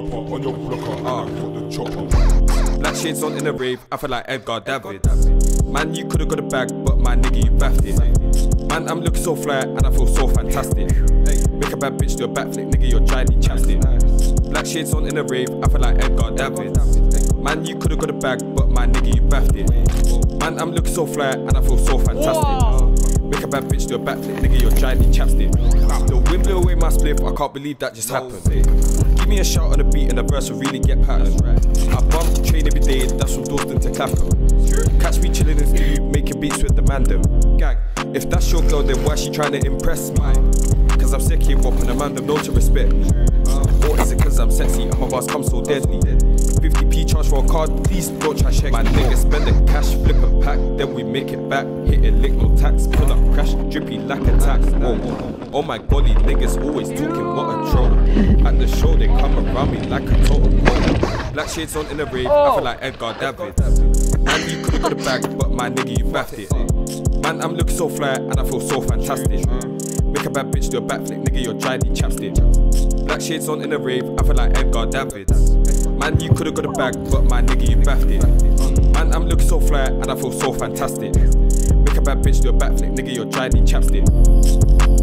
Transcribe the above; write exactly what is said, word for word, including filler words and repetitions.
hopper on your blocker, ah, got the chopper. Black shades on in a rave, I feel like Edgar David. Man, you could've got a bag, but my nigga, you baffed it. Man, I'm looking so fly and I feel so fantastic. Make a bad bitch do a backflip, nigga, you're Johnny Chapstick. Black shades on in a rave, I feel like Edgar David. Man, you could've got a bag, but my nigga, you baffed it. Man, I'm looking so fly and I feel so fantastic. Make a bad bitch do a backflip, nigga, you're Johnny Chapstick. The wind blew away my spliff, I can't believe that just happened. Give me a shout on the beat and the verse will really get patterned. I bump, train every day, that's from Dawson to Clapham. Catch me chilling in studio, making beats with the man them. Gang, if that's your girl, then why she trying to impress me? Cause I'm sick hip hop and the man them know to respect me. Or is it cause I'm sexy and my bars come so deadly? fifty p charge for a card, please don't try check. My niggas spend the cash, flip a pack, then we make it back. Hit it, lick no tax, pull up, crash, drippy like a tax. Oh, oh my golly, niggas always talking, what a troll. At the show they come around me like a total pole. Black shades on in the rave, I feel like Edgar David. Man, you could've got a bag, but my nigga, you baffed it. Man, I'm looking so fly and I feel so fantastic. Make a bad bitch do a backflip, nigga, you're Johnny Chapstick. Black shades on in the rave, I feel like Edgar David. Man, you could've got a bag, but my nigga, you baffed it. Man, I'm looking so fly and I feel so fantastic. Make a bad bitch do a backflip, nigga, you're Johnny Chapstick.